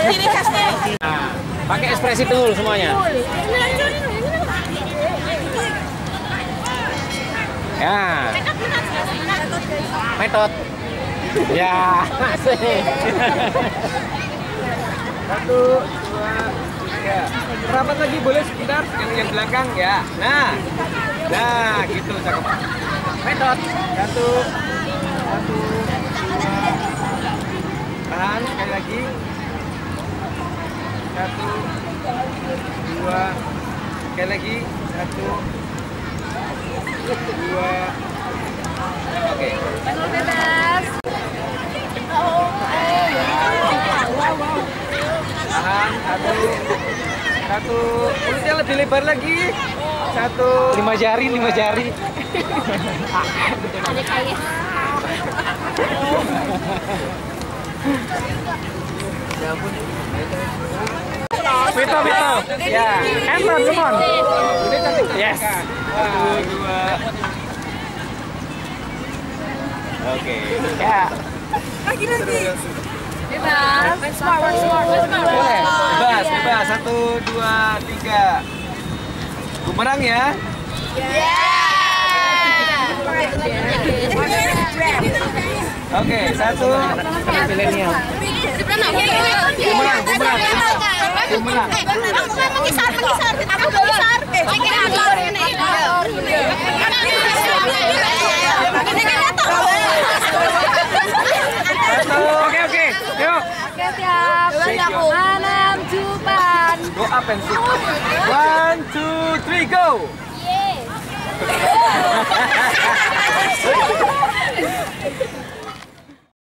Ciri khasnya. Nah, pakai ekspresi tunggul semuanya. Ya. Metode. Ya, asik. 1, 2, 3. Rapat lagi boleh sebentar yang belakang ya. Nah, gitu cakep. Metode. 1, 2. Tahan sekali lagi. 1, 2. Sekali lagi. 1, 2. Oke. Bebas. Tahan. 1. Mulutnya lebih lebar lagi. 1. 5 jari, 5 jari. Ada kayak. Ya ampun. Vito. Ya. Enter, come on. Udah cantik. Yes. 1, 2. Oke. Ya. Bebas. Smart. Boleh. Bebas. 1, 2, 3. Bumerang ya. Oke, 1. Milenial. Bumerang. Mengisar. Aku mengisar. Oke. Yuk. Oke, siap. Malam Jumat. Go up and sit. 1, 2, 3, go. Yeay.